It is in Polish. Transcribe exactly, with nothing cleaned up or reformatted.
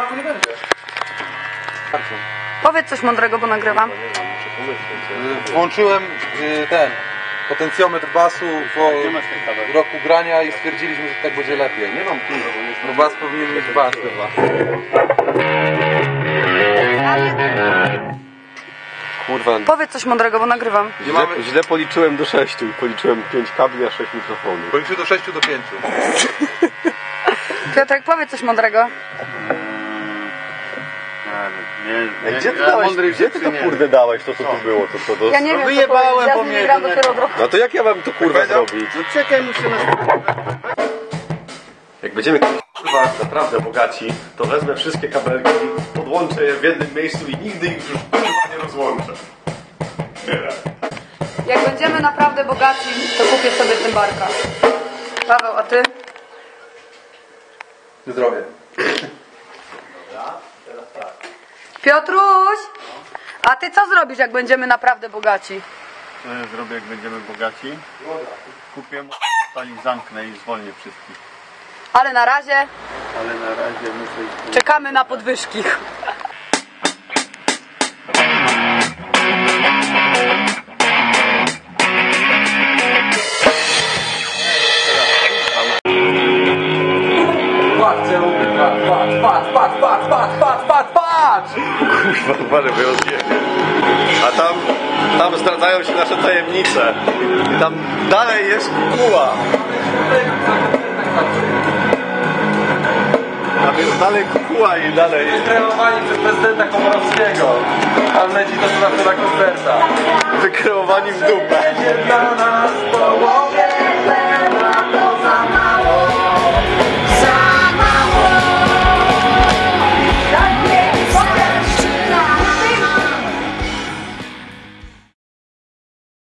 smaku nie będzie. Powiedz coś mądrego, bo nagrywam. Włączyłem y, ten potencjometr basu po roku grania i stwierdziliśmy, że tak będzie lepiej. Nie mam kurwa, bo bas powinien mieć bas chyba. Kurwa. Powiedz coś mądrego, bo nagrywam. Źle, mamy... źle policzyłem do sześciu. Policzyłem pięć kabli, a sześć mikrofonów. Policzył do sześciu do pięciu. Piotrek, powiedz coś mądrego. Nie, nie, gdzie ty, dałeś, gdzie ty to kurde dałeś, to co tu było? To, to, to... Ja nie no wiem, wyjebałem, ja bo z mnie... gram dopiero od roku. No to jak ja mam to kurwa tak zrobić? No czekaj, muszę na... Jak będziemy kurwa naprawdę bogaci, to wezmę wszystkie kabelki, podłączę je w jednym miejscu i nigdy ich już kurwa nie rozłączę. Tyle. Jak będziemy naprawdę bogaci, to kupię sobie tymbarka. Paweł, a ty? Zdrowie. Piotruś! A ty co zrobisz, jak będziemy naprawdę bogaci? Co ja zrobię, jak będziemy bogaci? Kupię mu i zamknę i zwolnię wszystkich. Ale na razie Ale na razie muszę iść. czekamy na podwyżki. Patrz, patrz, patrz, patrz, patrz, patrz, patrz! Kurwa, uważaj, bo ja odjedzie. A tam, tam zdradzają się nasze tajemnice. I tam dalej jest kukuła. Tam jest dalej kukuła i dalej... Kreowani przez prezydenta Komorowskiego. Tam leci to na koncerta. Wykreowani w dupę. Będzie dla nas połowa.